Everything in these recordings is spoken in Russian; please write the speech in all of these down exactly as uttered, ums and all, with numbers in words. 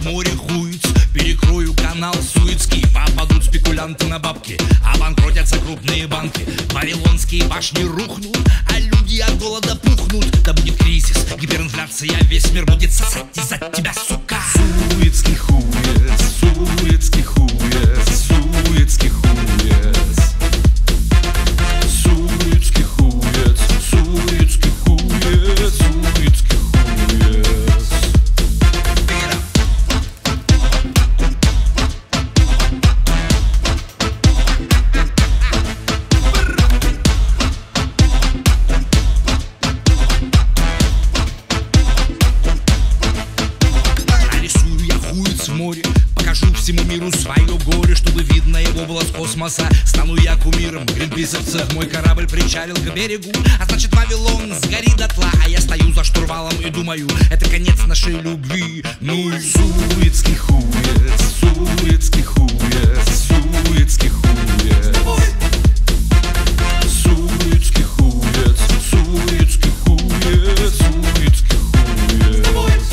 море хуиц. Перекрою канал Суэцкий, попадут спекулянты на бабки, обанкротятся крупные банки. Вавилонские башни рухнут, а люди от голода пухнут. Да будет кризис, гиперинфляция, весь мир будет сосать из-за тебя, сука. Суэцкий хуец, суэцкий хуец, суэцкий хуец. Суэцкий хуец, суэцкий хуец, суэцкий хуец. Нарисую я хуец в море, покажу всему миру свое горе, чтобы видно его было с космоса. Стану я кумиром гринписовцев, мой корабль причалил к берегу, а значит Вавилон сгорит дотла. А я стою за штурвалом и думаю, это конец нашей любви. Ну и Суэцкий хуец, суэцкий хуец, суэцкий хуец. Суэцкий хуец, суэцкий хуец, суэцкий хуец.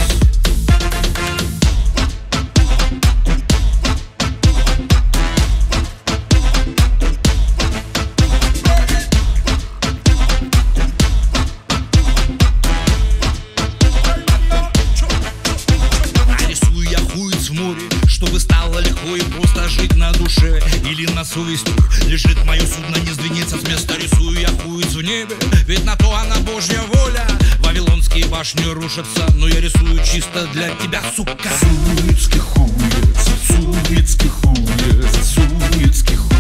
нарисую я хуец в море, чтобы стало легко и просто жить на душе. Или на совести лежит мое судно, не сдвинется с места. Рисую я хуец в небе, ведь на то она Божья воля. Вавилонские башни рушатся, но я рисую чисто для тебя, сука. Суэцкий хуец, суэцкий хуец, суэцкий хуец.